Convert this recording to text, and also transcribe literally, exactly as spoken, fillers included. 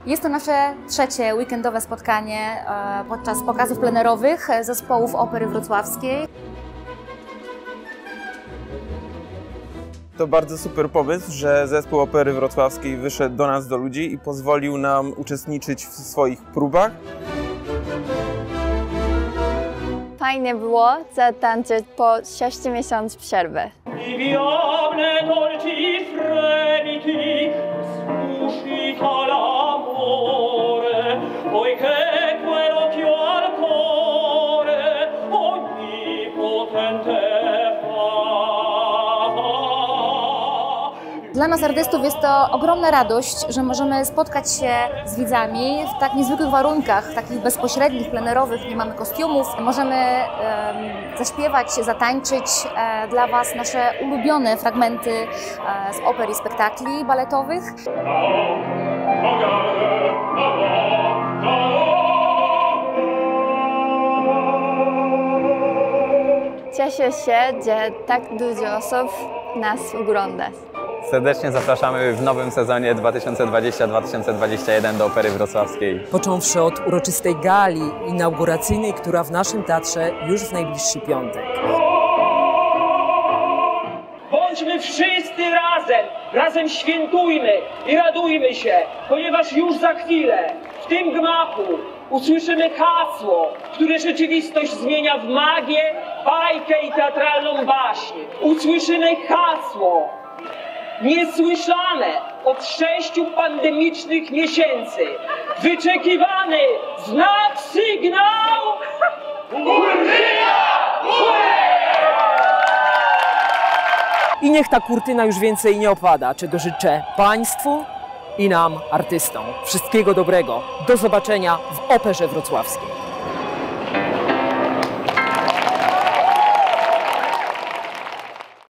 Jest to nasze trzecie weekendowe spotkanie podczas pokazów plenerowych zespołów Opery Wrocławskiej. To bardzo super pomysł, że zespół Opery Wrocławskiej wyszedł do nas, do ludzi i pozwolił nam uczestniczyć w swoich próbach. Fajnie było zatańczyć po sześciu miesiącach przerwy. Dla nas, artystów, jest to ogromna radość, że możemy spotkać się z widzami w tak niezwykłych warunkach, takich bezpośrednich, plenerowych, nie mamy kostiumów. Możemy um, zaśpiewać, zatańczyć e, dla Was nasze ulubione fragmenty e, z oper i spektakli baletowych. Cieszę się, że tak dużo osób nas ogląda. Serdecznie zapraszamy w nowym sezonie dwa tysiące dwudziestym dwa tysiące dwudziestym pierwszym do Opery Wrocławskiej. Począwszy od uroczystej gali inauguracyjnej, która w naszym teatrze już w najbliższy piątek. Bądźmy wszyscy razem, razem świętujmy i radujmy się, ponieważ już za chwilę w tym gmachu usłyszymy hasło, które rzeczywistość zmienia w magię, bajkę i teatralną baśń. Usłyszymy hasło niesłyszane od sześciu pandemicznych miesięcy. Wyczekiwany znak, sygnał! Kurtyna! I niech ta kurtyna już więcej nie opada, czego życzę Państwu i nam, artystom. Wszystkiego dobrego. Do zobaczenia w Operze Wrocławskiej.